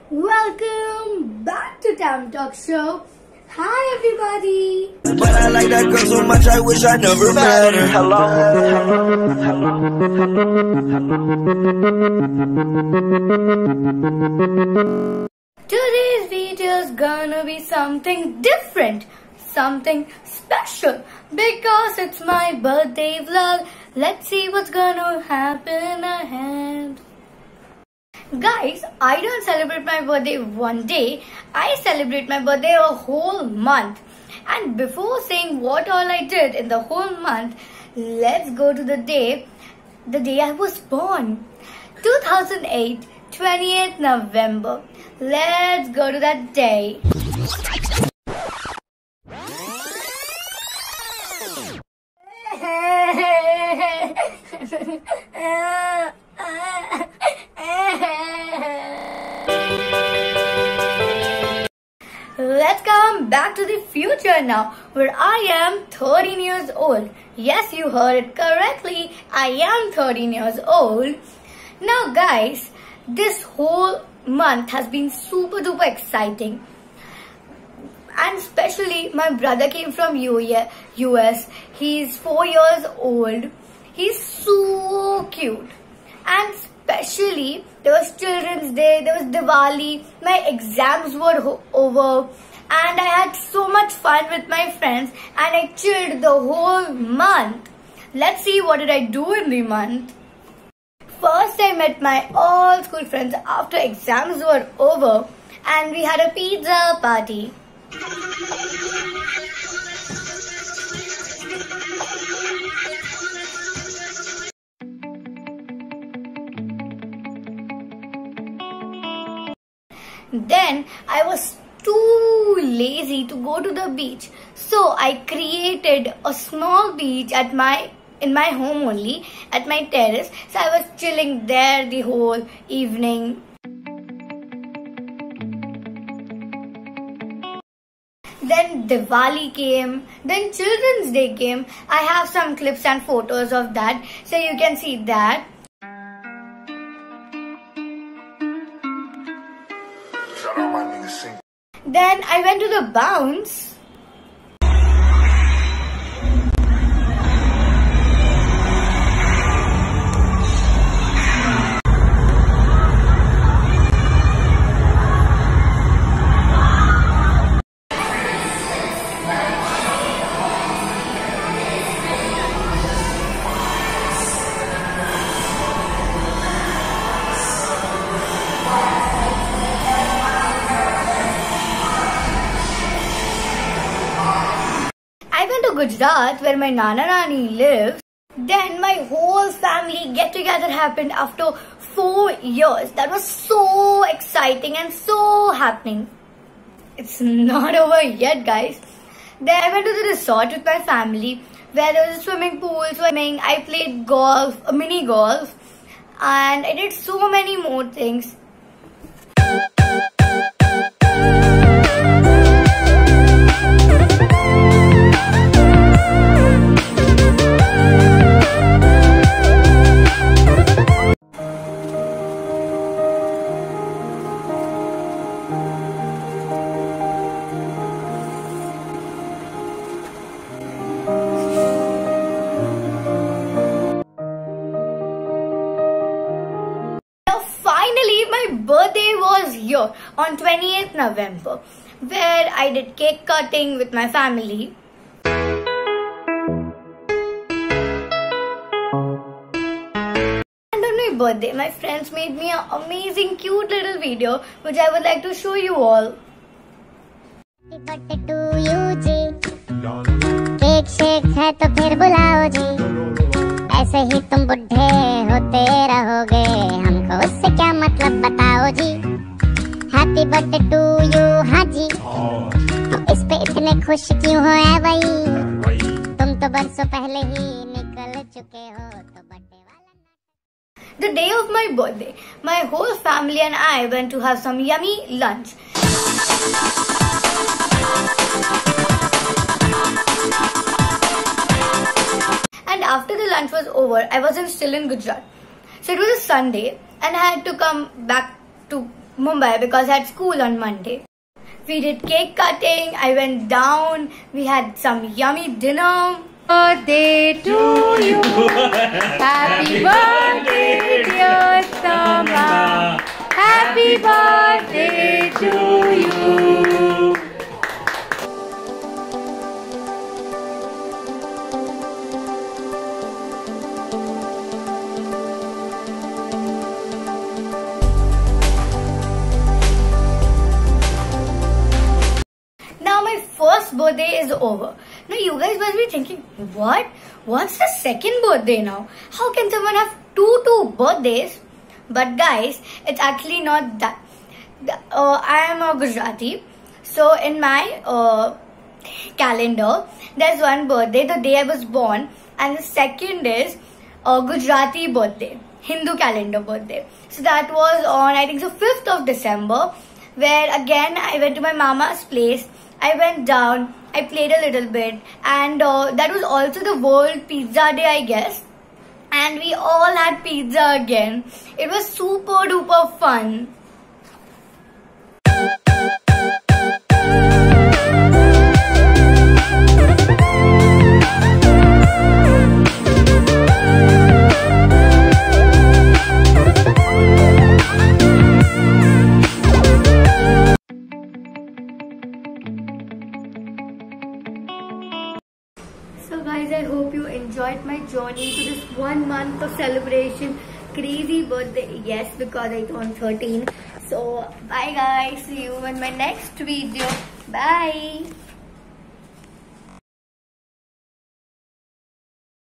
Welcome back to Tam Talk Show. Hi everybody. But I like that girl so much I wish I never met her. Today's video is gonna be something different, something special, because it's my birthday vlog. Let's see what's gonna happen ahead. Guys, I don't celebrate my birthday one day. I celebrate my birthday a whole month. And before saying what all I did in the whole month, let's go to the day I was born. 2008, 28th November. Let's go to that day. Let's come back to the future now, where I am 13 years old. Yes, you heard it correctly. I am 13 years old. Now guys, this whole month has been super duper exciting. And especially my brother came from US. He's 4 years old. He's so cute. And especially there was Children's Day, there was Diwali, my exams were over, and I had so much fun with my friends and I chilled the whole month. Let's see what did I do in the month. First, I met my all school friends after exams were over and we had a pizza party. Then I was too lazy to go to the beach, so I created a small beach in my home only, at my terrace. So I was chilling there the whole evening. Then Diwali came, then Children's Day came. I have some clips and photos of that, so you can see that. Then I went to the bounce. I went to Gujarat, where my Nana Nani lives. Then my whole family get together happened after 4 years. That was so exciting and so happening. It's not over yet, guys. Then I went to the resort with my family, where there was a swimming pool, swimming. I played golf, mini golf, and I did so many more things. Finally, my birthday was here on 28th November, where I did cake cutting with my family. And on my birthday, my friends made me an amazing cute little video, which I would like to show you all. Happy birthday to you जी, cake शेक है तो फिर बुलाओ जी, ऐसे ही तुम बुढ़े होते रहोगे, हमको उससे क्या मतलब बताओ जी। हैप्पी बर्थडे टू यू हाँ जी, तो इस पे इतने खुश क्यों हो ऐ भाई, तुम तो बरसों पहले ही निकल चुके हो, तो बर्थडे वाला। The day of my birthday, my whole family and I went to have some yummy lunch. And after the lunch was over, I wasn't still in Gujarat. So it was a Sunday and I had to come back to Mumbai because I had school on Monday. We did cake cutting, I went down, we had some yummy dinner. Birthday to you. Happy birthday, dear Sama. Happy birthday to you. Now my first birthday is over. Now you guys must be thinking, what? What's the second birthday now? How can someone have two birthdays? But guys, it's actually not that. I am a Gujarati. So in my calendar, there's one birthday, the day I was born. And the second is a Gujarati birthday, Hindu calendar birthday. So that was on, I think so, 5th of December. Where again, I went to my mama's place. I went down, I played a little bit, and that was also the World Pizza Day, I guess. And we all had pizza again. It was super duper fun. So guys, I hope you enjoyed my journey to this 1 month of celebration. Crazy birthday, yes, because I turned 13. So bye guys, see you in my next video. Bye.